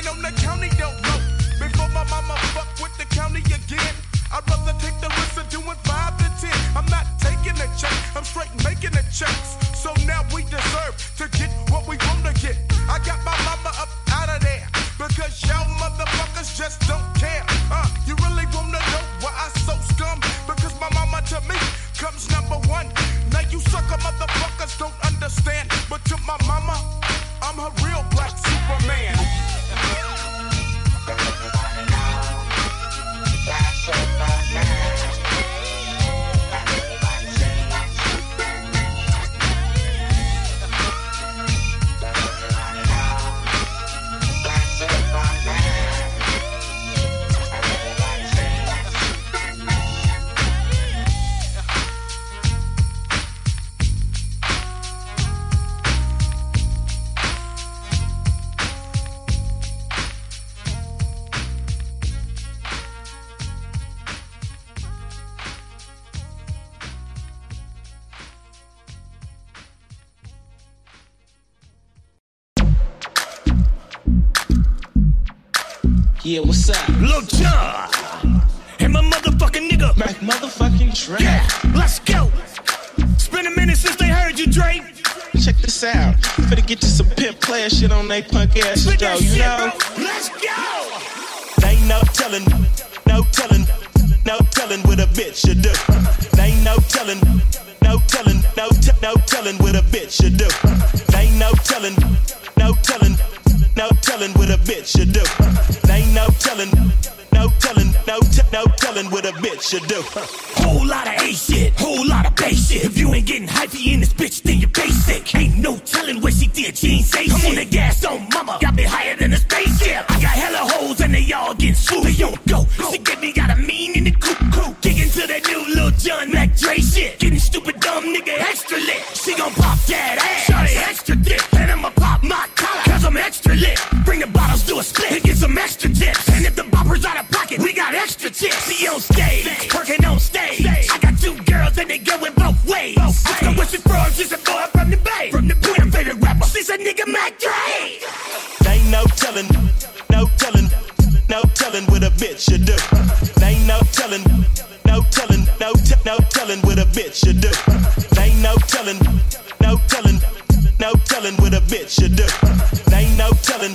on the county don't know. Before my mama fuck with the county again, I'd rather take the risk of doing 5 to 10. I'm not taking a check, I'm straight making the checks. So now we deserve to get what we wanna get. I got my mama up out of there, because y'all motherfuckers just don't care. You really wanna know why I so scum? Because my mama to me comes number one. Now you sucker motherfuckers don't understand, but to my mama, I'm her real black Superman. Yeah, what's up? Lil Jon and my motherfucking nigga Mac motherfucking Dre. Yeah, let's go. It's been a minute since they heard you, Dre. Check this out. Finna get to some pimp player shit on they punk ass Spit though, that you shit, know? bro. Let's go. They ain't no telling what a bitch should do. They ain't no telling what a bitch should do. They ain't no telling what a bitch should do. They ain't no telling what a bitch should do. Whole lot of A shit, whole lot of bass shit. If you ain't getting hypey in this bitch, then you're basic. Ain't no telling what she did, she ain't say shit. I'm on the gas on mama, got me higher than a spaceship. I got hella hoes and they all getting swooped. They yo, go. She get me got a mean in the coop. Kicking to that new Lil Jon Mac Dre shit. Getting stupid dumb nigga extra lit. She gon' pop that ass, shawty extra dick. And I'ma pop my collar, cause I'm extra lit. Bring the bottles to a split and get some extra tips. And if the bopper's out of pocket, we got extra tips. She on stage, working on stage. I got 2 girls and they going both ways. Let's go with your frogs, she's a boy from the Bay. From the Bay, her favorite rapper, she's a nigga Mac Dre. They ain't no telling what a bitch should do. They ain't no telling what a bitch should do. They ain't no telling what a bitch should do. They ain't no telling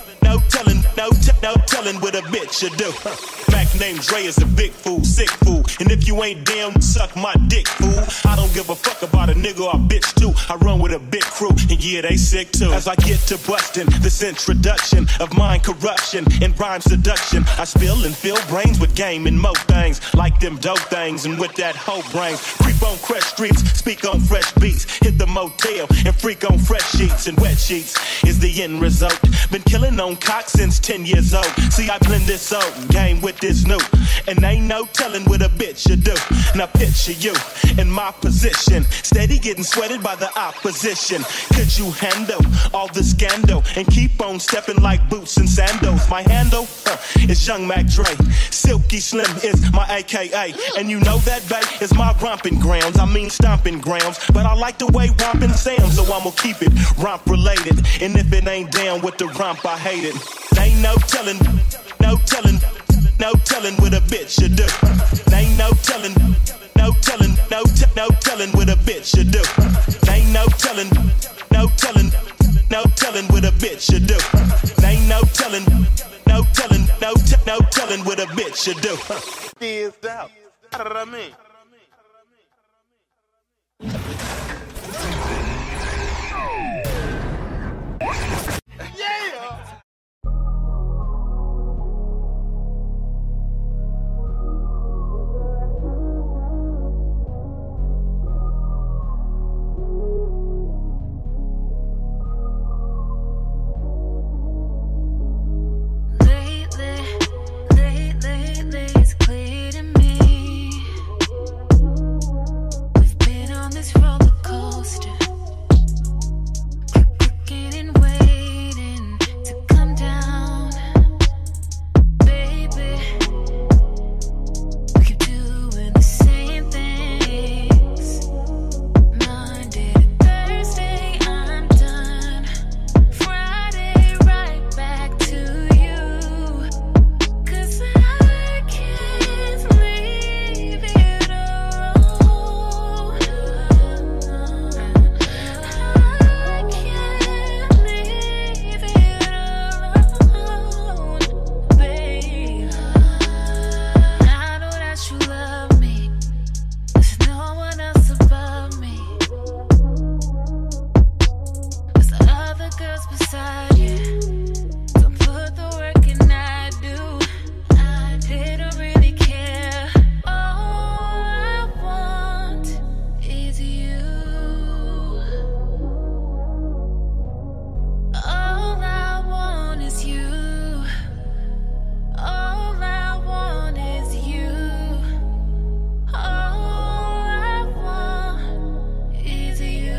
what a bitch should do. Mac named Dre is a big fool, sick fool. And if you ain't down, suck my dick, fool. I don't give a fuck about a nigga or a bitch too. I run with a big crew, and yeah, they sick too. As I get to busting this introduction of mind corruption and rhyme seduction, I spill and fill brains with game and mo things like them dope things. And with that hoe brains, creep on fresh streets, speak on fresh beats, hit the motel and freak on fresh sheets. And wet sheets is the end result. Been killing on cock since 10 years old. See, I blend this old game with this new, and ain't no telling what a bitch should do. Now picture you in my position, steady getting sweated by the opposition. Could you handle all the scandal and keep on stepping like boots and sandals? My handle is Young Mac Dre. Silky Slim is my AKA, and you know that bay is my romping grounds. I mean stomping grounds, but I like the way romping sounds, so I'ma keep it romp related. And if it ain't down with the romp, I hate it. They ain't no telling what a bitch should do. They ain't no telling what a bitch should do. They ain't no telling what a bitch should do. They ain't no telling what a bitch should do. Is out. What I mean? Yeah. Lately, it's clear to me beside you. Don't put the work in, I do. I didn't really care. All I want is you. All I want is you. All I want is you. All I want is you.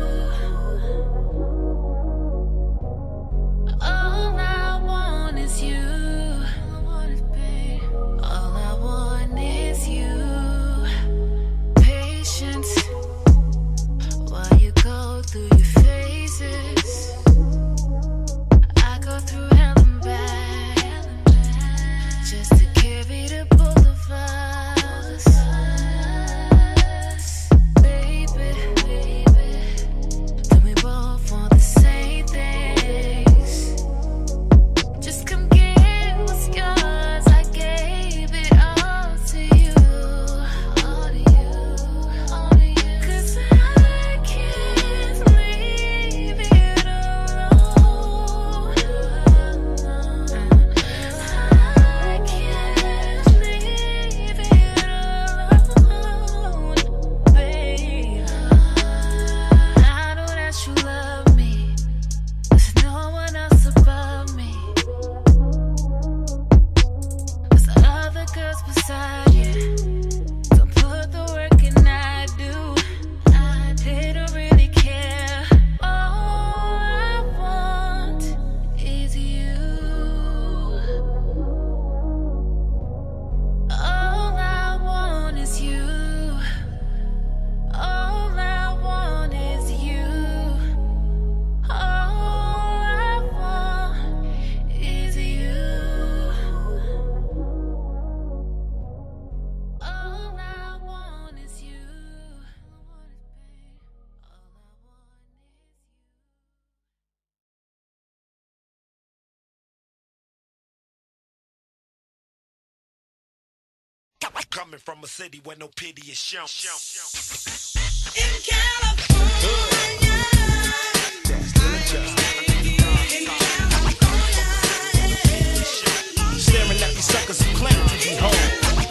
All I want is you. All I want is you. Patience while you go through your phases. I go through hell and back just to carry the both of us. Baby, do we both want the same things? Just come get what's yours. I gave it all to you. All to you. All to you. 'Cause I can't leave it alone. I can't leave it alone, babe. I know that you love me. There's no one else above me. There's other girls beside you. Don't put the work in, I do. I didn't really care. All I want is you. All I want is you. All I want is you. All I want is you. All I want is you. Coming from a city where no pity is shown. In California. Staring at these suckers who claim to be home.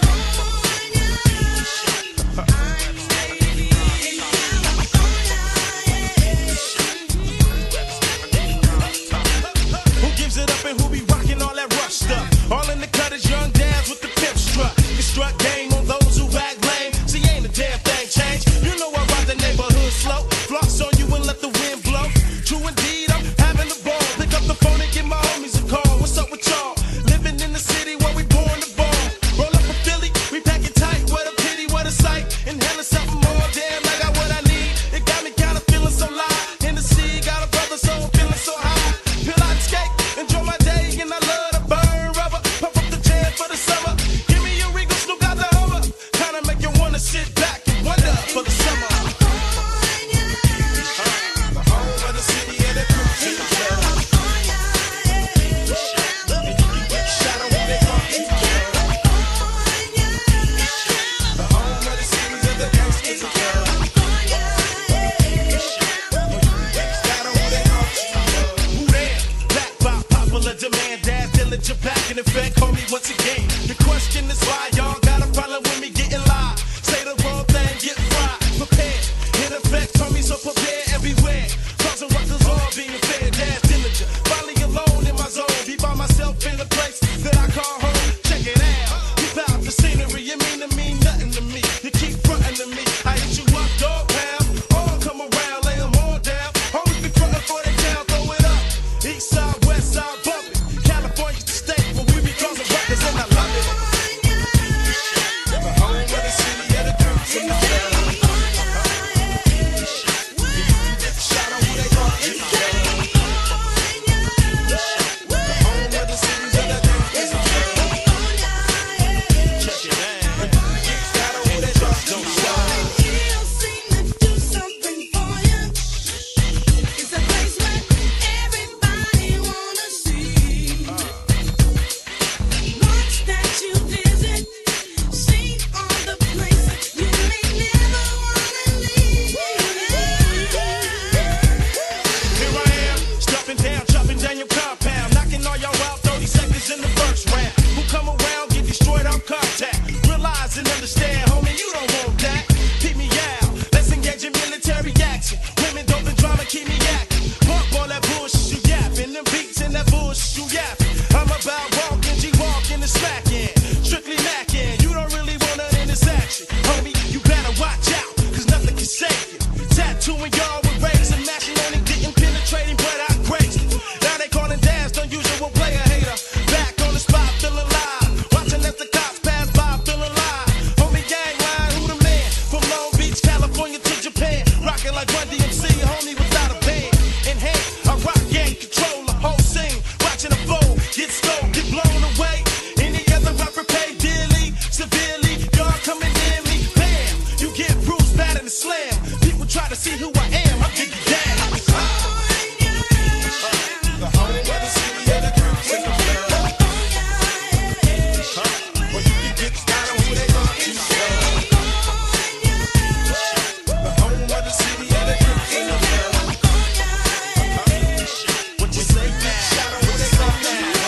Who gives it up and who be rocking all that rough stuff? All in the cut is young dads with the pimp strut. You struck game on those who act lame. See, ain't a damn thing changed. You know I ride the neighborhood slow. Floss on you and let the wind blow. True indeed, I'm having the ball. Pick up the phone and give my homies a call. What's up with y'all? Living in the city where we born to ball. Roll up a Philly, we pack it tight. What a pity, what a sight. Inhaling something more, damn, I got what I need. It got me kinda feeling so live. In the sea, got a brother soul feeling so high. Peel out and skate, enjoy my day, and I love to burn rubber. Pump up the jam for the summer. Give me your Regal, Snoop got the Hummer. Kinda make you wanna sit back and wonder for the summer. The home of the city and the cruise in the club. And you can get shot on when they come to the club. The home of the city and the gangsters in club. Who there? Black by popular demand. Dad, diligent back in effect. Call me once again. The question is why y'all got a problem with me getting live. Say the wrong thing, get fried. Prepared. In effect, told me so prepared everywhere. Causing ruckus all being fair. Dad, diligent. Finally alone in my zone. Be by myself in the place that I call home. Check it out. Keep out the scenery. You mean to me nothing to me. You keep fronting to me. I hit you up, dog pound. All come around, lay them all down. Always be frontin' for the town, throw it up. East side, west side, bumpin'. California's the state where we be causing ruckus and I love it. cranium compound. Knocking all y'all out 30 seconds in the first round. Who come around, get destroyed on contact. Realize and understand, homie, you don't want that. Pick me out, let's engage in military action. Women, dope and drama, keep me active. Pump all that bullshit you yapping, them beats and that bullshit you yapping. I'm about walking, G-walking and smacking. Strictly macking, you don't really want none in this action. Homie, you better watch out, cause nothing can save you. Tattooing y'all with rays and mashing on it, getting penetrating, but I graced it. Now they calling dance, don't usual player hater. Back on the spot, feeling live. Watching as the cops pass by, feeling live. Homie gang line, who the man? From Long Beach, California to Japan. Rocking like Run DMC, homie without a band. In hand, I rock gang, control the whole scene. Watching the flow, get stoked, get blown away. Any other rapper pay dearly, severely. Y'all coming near me, bam. You get bruised, bad in the slam. People try to see who I am, I dig you down. The home of the city of the dreams in the world. Where you can get started who they gon' keep you. The home of the city of the dreams in the world. What you say, man? Shout out who they gon' keep you.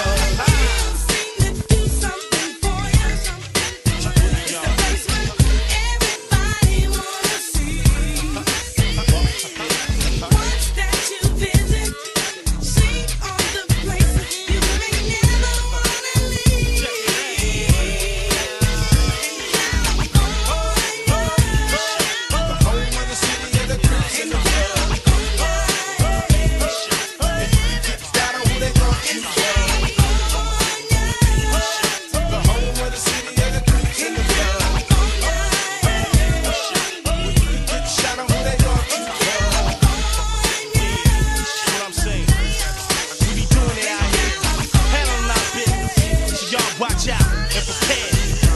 Watch out and prepare.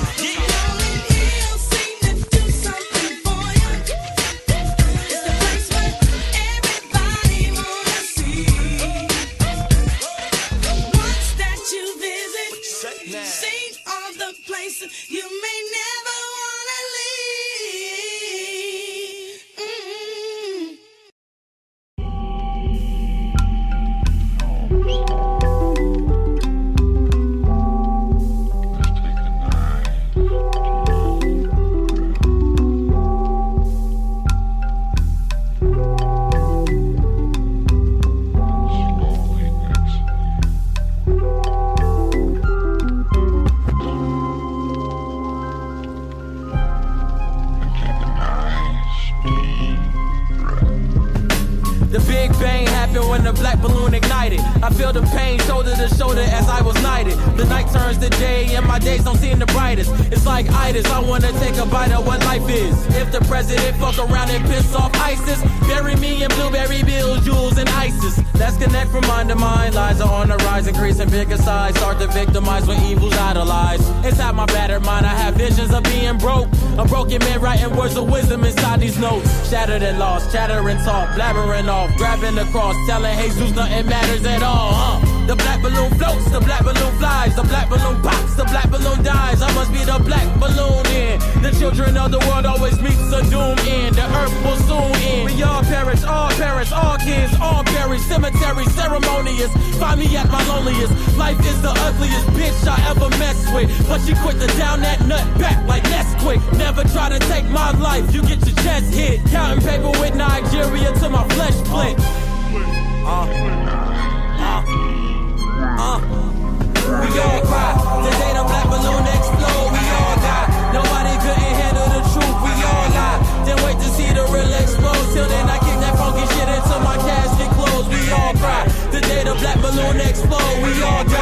You may never wanna The Big Bang happened when the black balloon ignited. I feel the pain shoulder to shoulder as I was knighted. The night turns to day and my days don't seem the brightest. It's like itis, I wanna take a bite of what life is. If the president fuck around and piss off ISIS, bury me in blueberry bills, jewels and ISIS. Let's connect from mind to mind. Lies are on the rise, increasing bigger size. Start to victimize when evil's idolized. Inside my battered mind, I have visions of being broke. A broken man writing words of wisdom inside these notes. Shattered and lost, chattering talk, blabbering off, grabbing the cross, telling Jesus nothing matters at all. The black balloon floats, the black balloon flies, the black balloon pops, the black balloon dies. I must be the black balloon in. The children of the world always meets a doom end. The earth will soon end. We all perish, all kids, all perish. Cemetery ceremonious. Find me at my loneliest. Life is the ugliest bitch I ever messed with. But she quick to down that nut back like Nesquik. Never try to take my life, you get your chest hit. Counting paper with Nigeria till my flesh split. We all cry. Today the black balloon explode. We all die. Nobody couldn't handle the truth. We all lie. Then wait to see the real explode. Till then I kick that funky shit until my casket closed. We all cry. Today the black balloon explode. We all die.